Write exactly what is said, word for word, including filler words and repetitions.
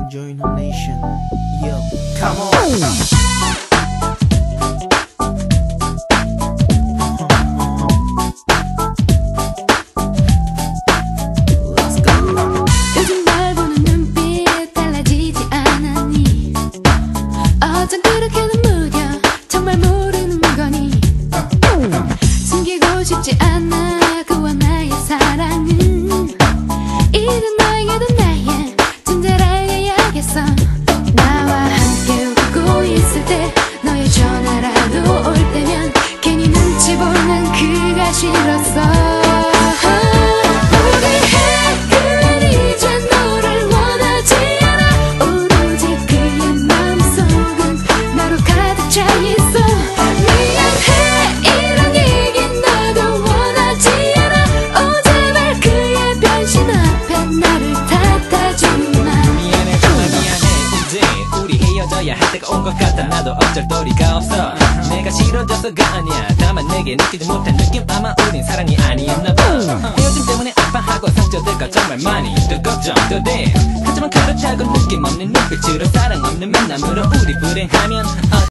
Enjoy the nation. Yo, come on. 어쩜 그렇게는 무뎌 정말 모르는 거니 숨기고 싶지 않아 그와 나의 사랑은 이젠 너에게도 나의 존재를 알려야겠어 나와 함께 웃고 있을 때 너의 전화라도 올 때면 괜히 눈치 보는 그가 싫었어 할 때가 온 것 같아 나도 어쩔 도리가 없어 내가 싫어져서가 아니야 다만 내게 느끼지 못한 느낌 아마 우린 사랑이 아니었나봐 헤어짐 때문에 아파하고 상처될까 정말 많이 또 걱정도 돼 하지만 그렇다고 느낌 없는 눈빛으로 사랑 없는 만남으로 우리 불행하면